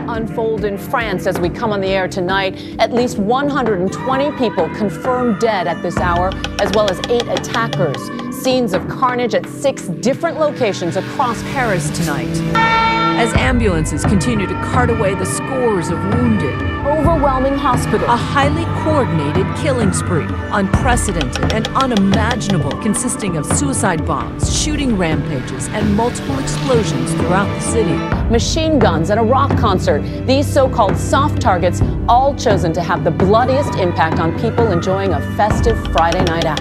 unfold in France as we come on the air tonight. At least 120 people confirmed dead at this hour, as well as 8 attackers. Scenes of carnage at 6 different locations across Paris tonight. As ambulances continue to cart away the scores of wounded. Overwhelming hospitals. A highly coordinated killing spree. Unprecedented and unimaginable, consisting of suicide bombs, shooting rampages, and multiple explosions throughout the city. Machine guns at a rock concert. These so-called soft targets, all chosen to have the bloodiest impact on people enjoying a festive Friday night out.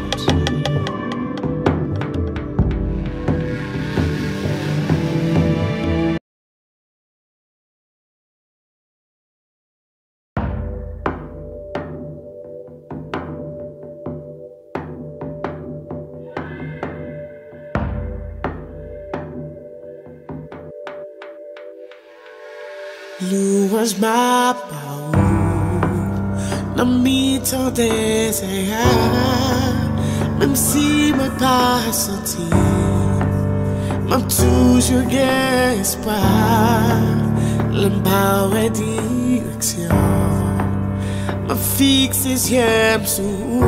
Louange ma parole, dans mi-temps désert, même si je pas senti, m'a toujours gardé espoir, l'embarras direction, m'a fixé les yeux sur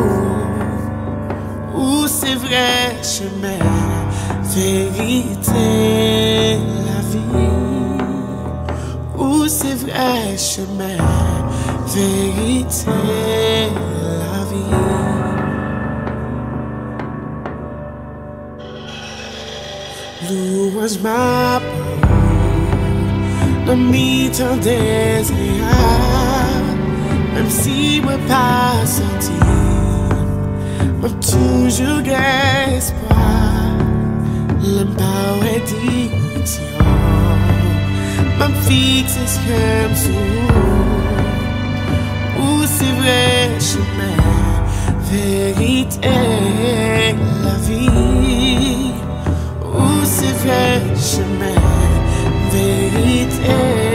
où c'est vrai chemin, vérité, la vie. Où c'est vrai chemin, vérité, la vie. Louange ma parole, dans mi-temps désert, même si je pas senti, m'a toujours gardé espoir, l'embarras direction. M'a fixé les yeux sur où c'est vrai chemin, vérité, la vie. Où c'est vrai chemin, vérité.